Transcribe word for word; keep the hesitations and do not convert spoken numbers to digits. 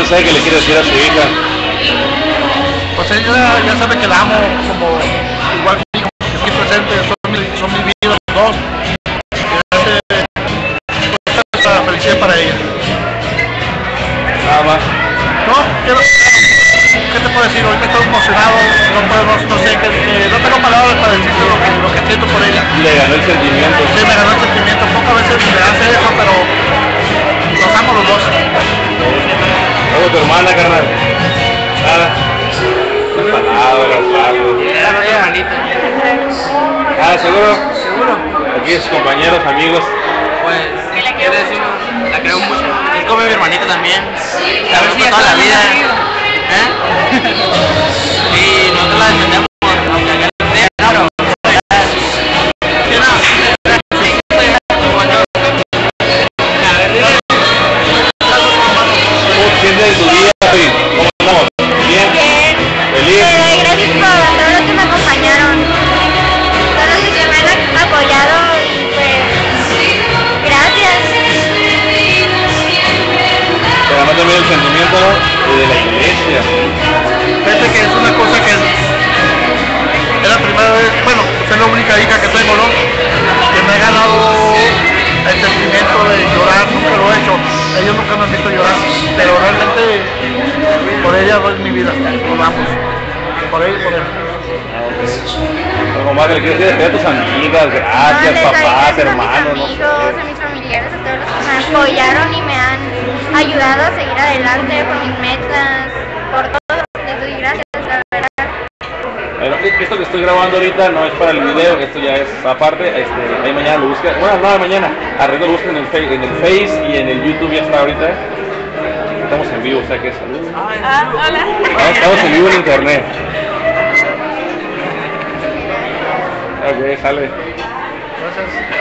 mensaje que le quiere decir a su hija? Pues ella ya sabe que la amo como igual que digo, que estoy presente, son mi, son mi vida los dos. Y hace pues, esta felicidad para ella. Nada más. No, quiero, ¿qué te puedo decir? Hoy me estoy emocionado, no puedo, no, no sé, que, que no tengo palabras para decirte lo que, lo que siento por ella. Le ganó el sentimiento. Sí, me ganó el sentimiento, pocas veces me hace eso, pero los amo los dos. Luego tu hermana, carnal. Nada. Palabras, algo. Ah, ¿seguro? Seguro. Aquí sus compañeros, amigos. Pues, quiero decir, la creo mucho. Es como mi hermanita también. La veo toda la vida. ¿Eh? Y nosotros la defendemos, aunque acá no sea, claro. ¿Cómo te sientes en tu día, David? ¿Cómo andamos? ¿Bien? Bien. ¿Feliz? Le doy gracias por todos los que me acompañaron, todos los que me han apoyado y pues gracias. Te ganó también el sentimiento, ¿no? De la iglesia. Fíjate que es una cosa que es la primera vez, bueno, pues es la única hija que tengo, ¿no? Que me ha ganado el sentimiento de llorar, nunca lo he hecho. Ellos nunca me han visto llorar, pero realmente por ella doy mi vida, nos vamos. Por ella y por él. Como madre, le quiero decir a tus amigas, No, gracias, les doy papás, gracias hermanos, a mis no amigos, a sé. mis familiares, a todos los que me apoyaron y me han ayudado a seguir adelante por mis metas, por todo. Les doy gracias, la verdad. Bueno, esto que estoy grabando ahorita no es para el video, esto ya es aparte, este, ahí mañana lo buscan, bueno, no, mañana, arriba lo buscan en el, face, en el Face y en el YouTube ya está ahorita. Estamos en vivo, o sea que salud. Ah, hola. Ah, estamos en vivo en internet. Ok, sale. Gracias.